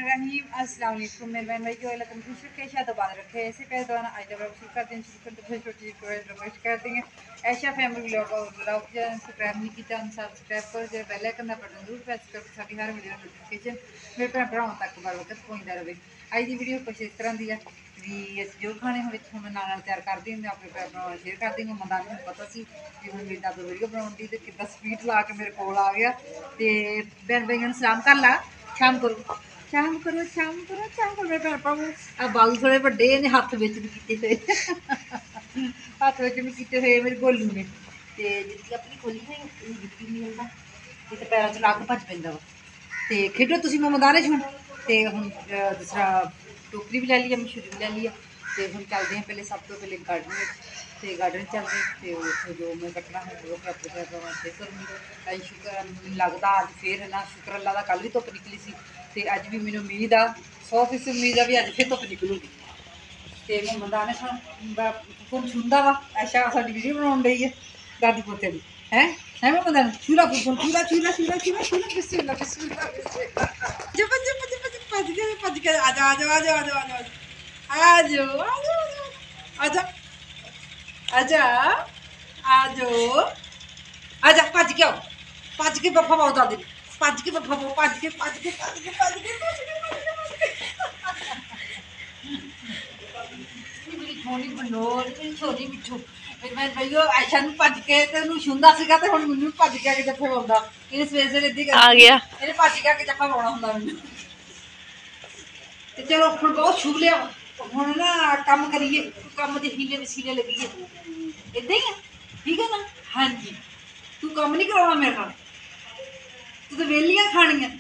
बिस्मिल्लाहिर्रहमानिर्रहीम। अस्सलाम वालेकुम मेरे बहन भाई जो अल्लाह तुम खुश रखे ऐशा दोबारा रखे ऐसे पैसे दोना आज जब शुरू कर दें शुरू करते फिर छोटी रिक्वेस्ट कर देंगे ऐशा फैमिली ब्लॉग जो सब्सक्राइब नहीं किया हम सब्सक्राइब कर जो बेल आइकन का बटन जरूर प्रेस कर साडी हर वीडियो नोटिफिकेशन मेरे भैन भरावां तक बर वक्त पहुंचता रहे। अज की वीडियो कुछ इस तरह की है भी अस जो खाने हम नाल तैयार कर देंगे अपने भैन भरावां शेयर कर देंगे। मदान में पता सी भी हम मेरी दादू वीडियो बनाउंदी ते कितना स्पीड ला के मेरे कोल आ गया ते भैन भाइयों सलाम कर ला शाम करो शाम करो शाम करो शाम करो मेरे भैन भरावो आ बाल थोड़े बड़े ने हत्थ बिच भी कीते हुए हत्थ बिच भी कीते हुए मेरे गोलू ने ते जिद्दी अपनी खोली है जुत्ती नहीं मिलता ये तो पैरों च लग भज पैंदा वा ते खेडो तुसीं मैं मैदान च हुण ते हुण दूसरा टोकरी भी लै ली है मशहूरी भी लै ली है ते हुण चलदे हैं पहले सब तो पहले गार्डन ते गार्डन चलते ते उत्थे जो मैं कट्टना है वो अपने पैर वास्ते करूँगी। अज शुक्र लगता अज फिर है ना शुक्र अल्लाह का कल भी धुप्प निकली सी ते अज भी मैनूं उम्मीद आ 100% उम्मीद आ भी अज फिर धुप्प निकलूगी ते मैं मैदान फुफन छूंदा वा ऐशा साडी वीडियो बनाउण डई है दादी पोते दी है मैं मैदान छूला फुफन छूला छूला छूला छूला छूला बिस्मिल्लाह बिस्मिल्लाह बिस्मिल्लाह जब जब जब भज के आ जा आ जा आ जा आ जा आ जा आ जाओ आ जा आजा आजो आजा भज के आओ भज के बफा पाओ दादी भज के बफा पाओ भज के भज के भज के भज के छोटी बनोल छोटी मिठू मैं भैया ऐशा भज के छूंदा सीगा ते हुण मैनूं भज के जफे पाउंदा इहने सवेरे सवेरे इद्दां आ गया इहने भज के जफा पाउणा हुंदा मैनूं ते चलो हुण बहुत छू लिया हुण ना कम करिए कम दे हीले वसीले लगिए इदा ही है ठीक है ना। हाँ जी तू कम नहीं करवाना मेरे नाल तू तो वेलियां खानियां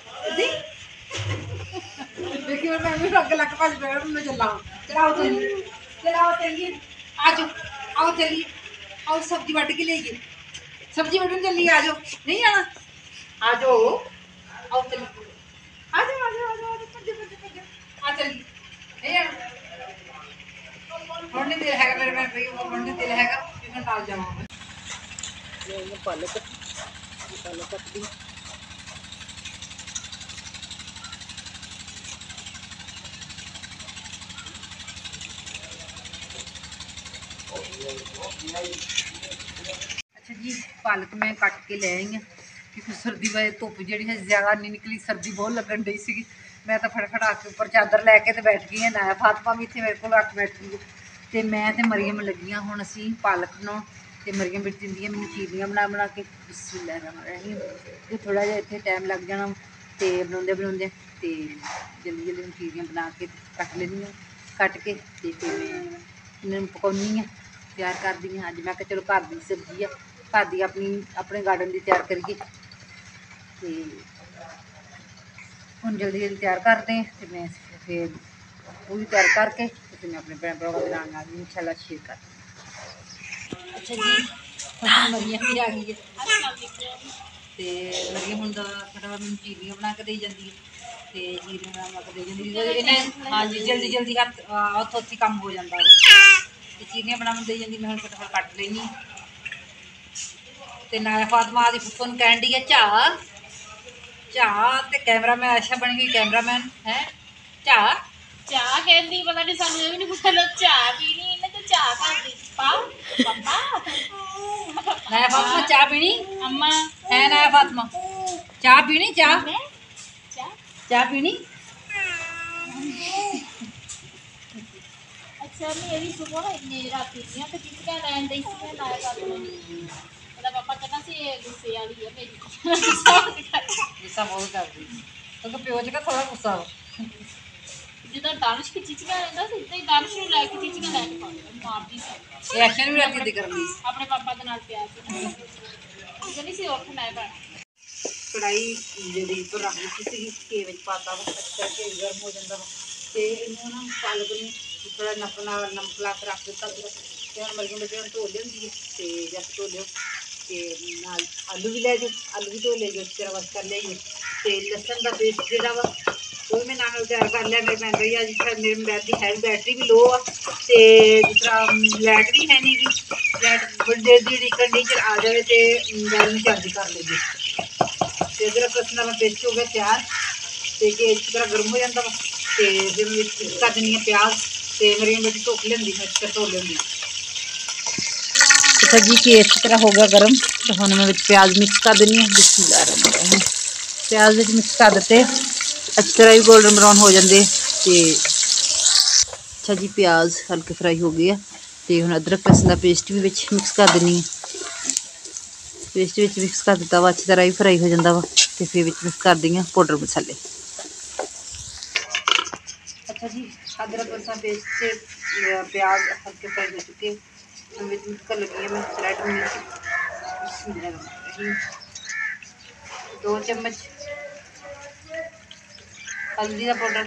देखी मैं भी अग लग भज पे मैं चला चलाओ चलिए आ जाओ आओ चलिए आओ सब्जी वट के लेइए सब्जी वटन चलिए आ जाओ नहीं आना आ जाओ आओ चलिए आ जाओ आ जाओ आ जाओ आ चलिए नहीं आना दिल है मेरे मैं भाई दिल है मैं डाल जाऊँगा पालक पालक कट दी अच्छा जी पालक मैं कट के ले आई हाँ क्योंकि सर्दी वजह धुप जी है ज़्यादा नहीं निकली सर्दी बहुत लगन डी सी मैं तो फटाफट आके उपर चादर लैके तो बैठ गई ना फातमा भी इतने मेरे को आके बैठ गई तो मैं तो मरियम लगियाँ हूँ असी पालक बनाउण ते मरियम बिच दिंदी मैंने चीरियां बना बना के बिस्मिल्लाह थोड़ा जिहा इत्थे टाइम लग जाना तो बनाउंदे बनाउंदे तो जल्दी जल्दी चीरियां बना के कट लैनी कट के फिर मैं इन्होंने पकाउनी हाँ तैयार कर दी हाँ। अज मैं चलो घर की सब्जी आ घर की अपनी अपने गार्डन की तैयार करिए तो हम जल्दी जल्दी तैयार करते हैं तो मैं फिर पूरी तैयार करके फिर मैं अपने भैन भरावां के नाल इंशाल्लाह शेयर कर। अच्छा जी मरियम भी आ गई है तो मरियम हम फटाफट मैं चीरियां बना के दे जाती है तो चीरियां बना के दे जाती इन्हें हाँ जी जल्दी जल्दी हथ हथ हथी काम हो जाता है चीरियां बना दे जाती मैं फटाफट कट लेनी तो ना फातमा आदि फुफन कहन डी है चाह चाह ते कैमरा मैं अच्छा बन गई कैमरामैन है चाह चाह कहती पता नहीं समझ भी नहीं पता चाह पीनी इन्हें तो चाह कर दी पाओ पापा नया फातिमा चाह पीनी अम्मा है नया फातिमा चाह पीनी चाह चाह पीनी अच्छा मेरी सुबह मेरा पीनिया तो किसका लैंड दी सी मैं नया फातिमा पापा कहना सी गुस्से वाली है मेरी गुस्सा बहुत कर दी तो प्यो च थोड़ा गुस्सा जिदा दानिश की चीचियां रहंदा सी इदां ही दानिश नु लेके चीचियां लेके मारदी सी एक्शन भी रहती थी करनी अपने पापा के नाल प्यार सी कहनी सी उठ मैं भैन कढ़ाई जी तो रख दी सी घे में पाता वा अच्छा घे गर्म हो जाता वा तो इन्हों ना पालक में थोड़ा नमक ला के रख दिता तो हम मरियम बच्चे धो लिया तो जब धो लियो तो नाल आलू भी लै जाओ आलू भी धो ले जाओ इस तरह बस कर लिया तो लसन का पेस्ट जोड़ा वा वो भी मैं नाल तैयार कर लिया मेरे भैन भैया जिस मेरे मोबाइल की है बैटरी भी लो आ तो दूसरा लाइट भी है नहीं गी लाइट बड़ी देर की उड़ीकन नहीं आ जाए तो मोबाइल में चार्ज कर लीजिए तो इधर कसना का पेस्ट हो गया तैयार ਤੇ ਕਿ ਇਸ ਤਰ੍ਹਾਂ ਗਰਮ ਹੋ ਜਾਂਦਾ ਵਾ ਤੇ ਫਿਰ ਵਿੱਚ ਕਰ ਦਿੰਦੀ ਹਾਂ ਪਿਆਜ਼ ਤੇ ਹਰੀ ਮਿਰਚ ਧੁੱਪ ਲੈਂਦੀ ਮਿਰਚ ਧੋ ਲੈਂਦੀ। अच्छा जी कि इस तरह हो गया गर्म तो हम मैं प्याज मिक्स कर देनी है। प्याज मिक्स कर देते अच्छी तरह भी गोल्डन ब्राउन हो जाते तो अच्छा जी प्याज हल्के फ्राई हो गए तो हम अदरक लहसुन का पेस्ट भी मिक्स कर देनी है। पेस्ट मिक्स कर दिता वा अच्छी तरह भी फ्राई हो जाता वा तो फिर मिक्स कर दी पाउडर मसाले। अच्छा जी अदरक लहसुन पेस्ट से प्याज हल्के फ्राई हो चुके मिक्स कर लगी है। मैं रेड मिर्च 2 चम्मच हल्दी का पाउडर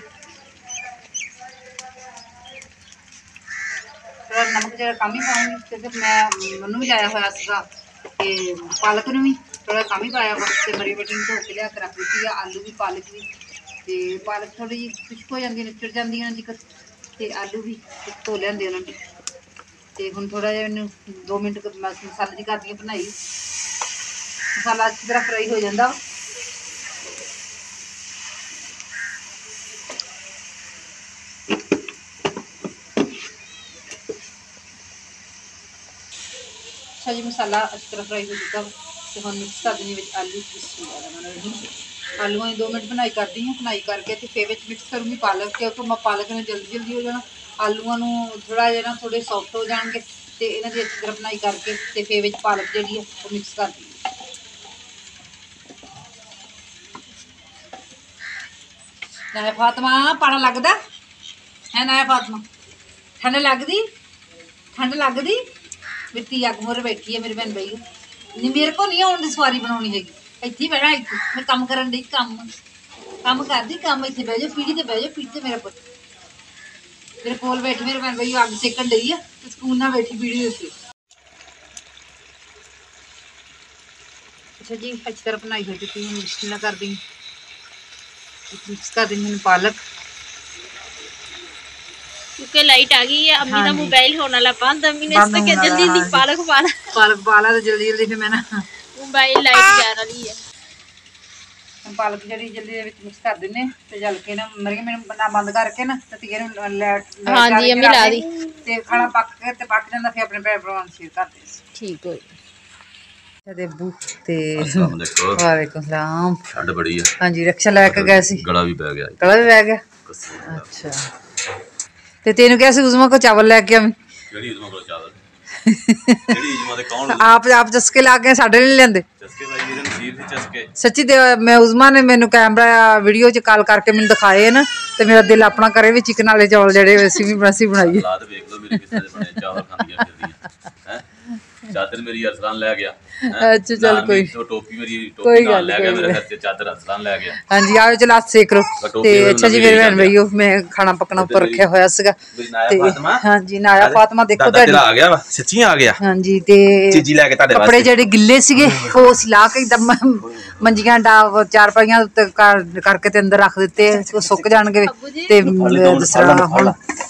थोड़ा नमक जरा कम ही पाऊंगी क्योंकि मैं मनु भी लाया हुआ सीगा ते पालक नूं भी थोड़ा कम ही पाया ते मरी बटी धो के लिया के रख दी है। आलू भी पालक भी ते पालक थोड़ी जी खुश्क हो जाती निचड़ जाती है जिक्र ते आलू भी धो लिया उन्होंने तो हम थोड़ा जिहा 2 मिनट मसाले की करदी बनाई मसाला अच्छी तरह फ्राई हो जाता। अच्छा जी मसाला अच्छी तरह फ्राई हो चुका तो हम मिक्स कर देंगे आलू। आलूआ 2 मिनट बनाई करती हूँ बनाई करके तो फिर मिक्स करूँगी पालक क्योंकि मैं पालक ने जल्दी हो जाना आलूआ थोड़ा जहा थोड़े सॉफ्ट हो जाएंगे तो इन्हों की अच्छी तरह बनाई करके तो फिर पालक जी है वो मिक्स कर दी। नाया फातिमा पाला लगता है नाया फातिमा ठंड लगती मिट्टी अग मोर बैठी है मेरी भैन भाई नहीं मेरे को नहीं आने सवारी बनानी हैगी इत्थे बैठा इत्थे मैं कम करन दी कम करती कम इत्थे बह जाओ पीढ़ी ते मेरा पुत मेरे कोल बैठी मेरे भैन भाई अग सेकन डी है सकून ना बैठी पीढ़ी उत्ते। अच्छा जी अच्छी तरह बनाई हो चुकी है मिक्स ना कर दी मिक्स कर दी पालक क्योंकि लाइट आ गई है अम्मी का मोबाइल होने वाला बंद अम्मी ने इससे क्या जल्दी जल्दी पालक पाला तो जल्दी जल्दी फिर मैं ना मोबाइल लाइट जा रही है पालक जी जल्दी मिक्स कर देने ते जल के ना मरी मैंने ना बंद करके ना तीए लैट हाँ जी अम्मी ला दी ते खाना पक के ते पक जांदा फिर अपने भैन भरावां शेयर करदे ठीक हो देबू ते वालेकुम सलाम ठंड बड़ी है। हाँ जी रक्षा लैके गए सी गला भी बह गया अच्छा ते तेनू क्या सी उज़मा को चावल लैके आवी केड़ी उज़मा को चावल केड़ी उज़मा दे कौन आप चस्के ला के साडे नहीं लेंदे चस्के भाई मेरे नसीब सी चस्के सच्ची दे मैं उज़मा ने मैनू कैमरा वीडियो च कॉल करके मैनू दिखाए ना ते मेरा दिल अपना करे भी चिकन वाले चौल जेडे वैसे भी बनाइए हालात देख लो मेरे किस तरह बने चावल खांदियां फिरदियां हैं चादर मेरी अरसलान ले गया अच्छा चल कोई टोपी मेरी टोपी नाल ले गया मेरे घर से चादर अरसलान ले गया। हाँ जी आओ चलो हाथ सेक लो ते अच्छा जी मेरे भैन भाईओ मैं खाना पकना ऊपर रखा होया सीगा ते हाँ जी नाया फातिमा देखो तेरा आ गया वा सच्ची आ गया हाँ जी ते चीजी लेके ताडे वास्ते कपड़े जेडे गिल्ले सीगे वो सिला के एकदम मंजियां डा चार पाइयां उत्ते करके ते अंदर रख दिते वो सुक जाणगे ते दूसरा हुण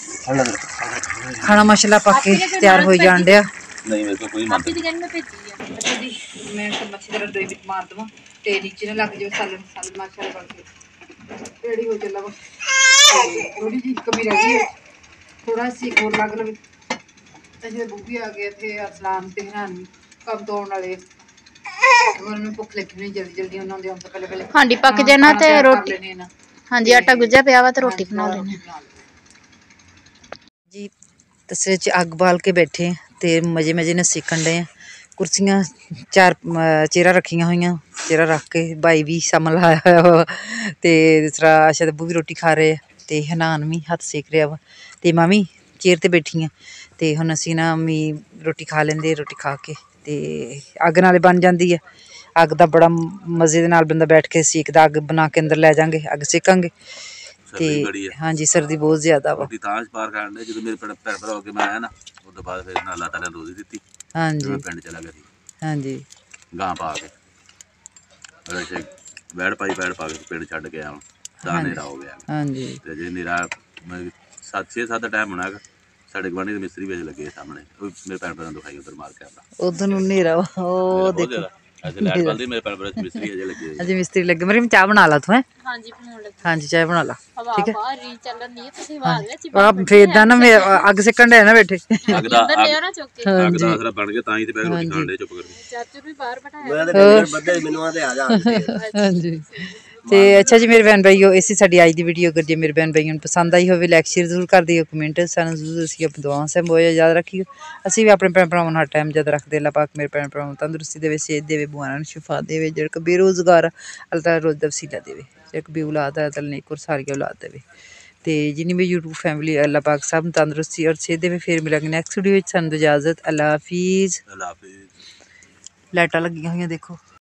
खाना माशाल्लाह पक के तैयार हो जाण दिया। नहीं मेरे को कोई मान में भेजी है अच्छा जी मैं मच्छी तरह डोई बिच मार दूँ तो नीचे ना लग जाए सालन सालन माशाल्लाह बन के रेडी हो चला वा थोड़ी जी कमी रह गई है थोड़ा सी और लग लगे अच्छे बूबी आ गए थे अरसलान ते हरानी कम तो आने वाले उन्होंने भुख लगी नहीं जल्दी जल्दी उन्होंने आने तो पहले हांडी पक जाना ते रोटी हाँ जी आटा गुज्जा पिया वा ते रोटी बना लेने जी तसरे च अग बाल के बैठे ते मजे मजे ने सीखन डे कुर्सियां चार चेयरां रखियां हुई चेयरां रख के भाई भी सामन लाया हुआ तो दूसरा अच्छा दब्बू भी रोटी खा रहे तो हनान भी हथ सेक रहा वा तो मामी चेयर ते बैठी हाँ तो हुण असीं ना मी रोटी खा लेंदे रोटी खा के ते अग नाले बन जाती है अग दा बड़ा मज़े दे नाल बंदा बैठ के सेकदा अग बना के अंदर लै जांगे अग सेकांगे ते हाँ जी सर्दी बहुत ज़्यादा वा पार करने जो मेरे भैन भरा हो के मैं आया ना उस तो बाद फिर अल्लाह ताला ने रोज़ी दी हाँ जी पिंड चला गया हाँ जी गां पा के बैठ पा के पिंड छड्ड के आया दा नेरा हो गया हाँ जी ते जे नेरा 7-6 दा टाइम होना साढ़े गवांढी दे मिस्त्री भी लगे सामने मेरे भैन भरा दिखाई उधर मार के आता उधर नेरा ओ देखो ਅੱਜ ਲਾਈਟ ਬਲਦੀ ਮੇਰੇ ਪੈਰ ਪਰ ਮਿਸਤਰੀ ਅਜੇ ਲੱਗੇ ਹੋਏ ਆ। ਅਜੇ ਮਿਸਤਰੀ ਲੱਗੇ ਮਰੀ ਚਾਹ ਬਣਾ ਲਾ ਤੂੰ ਹੈ ਹਾਂਜੀ ਬਣਾਉਣ ਲੱਗੀ ਹਾਂਜੀ ਚਾਹ ਬਣਾ ਲਾ ਹਵਾ ਠੀਕ ਹੈ ਬਾਹਰ ਰੀ ਚੱਲਣ ਦੀ ਤੁਸੀਂ ਆਵਾਜ਼ ਵਿੱਚ ਹੀ ਆ ਫੇਰ ਨਾ ਅੱਗ ਸੇਕਣ ਦੇ ਨਾ ਬੈਠੇ ਅੱਗ ਦਾ ਅੰਦਰ ਲਿਓ ਨਾ ਚੁੱਕ ਕੇ ਅੱਗ ਦਾ ਆਸਰਾ ਬਣ ਗਿਆ ਤਾਂ ਹੀ ਤੇ ਬੈਗ ਰੋਟੀ ਖਾਣ ਦੇ ਚੁੱਪ ਕਰਕੇ। ਚਾਚੂ ਨੂੰ ਵੀ ਬਾਹਰ ਬਿਠਾਇਆ ਮੈਂ ਤਾਂ ਬੱਦੇ ਮੈਨੂੰ ਆਦੇ ਆ ਜਾ ਹਾਂਜੀ ਤੇ ਅੱਛਾ ਜੀ ਮੇਰੇ ਭੈਣ ਭਾਈਓ ਇਸੇ ਸਾਡੀ ਅੱਜ ਦੀ ਵੀਡੀਓ ਅਗਰ ਜੇ ਮੇਰੇ ਭੈਣ ਭਾਈਆਂ ਨੂੰ ਪਸੰਦ ਆਈ ਹੋਵੇ ਲਾਈਕ ਸ਼ੇਅਰ ਜ਼ਰੂਰ ਕਰ ਦਿਓ ਕਮੈਂਟ ਸਾਨੂੰ ਜ਼ਰੂਰ ਅਸੀਂ ਆਪਣੀ ਦੁਆਵਾਂ ਸਹਿਬ ਹੋਇਆ ਯਾਦ ਰੱਖਿਓ ਅਸੀਂ ਵੀ ਆਪਣੇ ਭੈਣ ਭਰਾਵਾਂ ਨੂੰ ਹਰ ਟਾਈਮ ਯਾਦ ਰੱਖਦੇ ਅੱਲਾਹ ਪਾਕ ਮੇਰੇ ਭੈਣ ਭਰਾਵਾਂ ਨੂੰ ਤੰਦਰੁਸਤੀ ਦੇਵੇ ਸਿਹਤ ਦੇਵੇ ਬੁਆਨਾਂ ਨੂੰ ਸ਼ਿਫਾ ਦੇਵੇ ਜਿਹੜੇ ਕਿ ਬੇਰੁਜ਼ਗਾਰ ਅੱਲਾਹ ਤਾਲਾ ਰੋਜ਼ ਦਾ ਵਸੀਲਾ ਦੇਵੇ ਜਿਹੜੇ ਕਿ ਬੇਔਲਾਦ ਅੱਲਾਹ ਤਾਲਾ ਨੇਕ ਔਰ ਸਾਰੀ ਔਲਾਦ ਦੇਵੇ ਤੇ ਜਿੰਨੀ ਵੀ YouTube ਫੈਮਿਲੀ ਅੱਲਾਹ ਪਾਕ ਸਭ ਨੂੰ ਤੰਦਰੁਸਤੀ ਔਰ ਸਿਹਤ ਦੇਵੇ ਫਿਰ ਮਿਲਾਂਗੇ ਨੈਕਸਟ ਵੀਡੀਓ ਵਿੱਚ ਸਾਨੂੰ ਇਜਾਜ਼ਤ ਅੱਲਾਹ ਹਾਫਿਜ਼ ਅੱਲਾ ਹਾਫਿਜ਼। ਲਾਈਟਾਂ ਲੱਗੀਆਂ ਹੋਈਆਂ ਦੇਖੋ।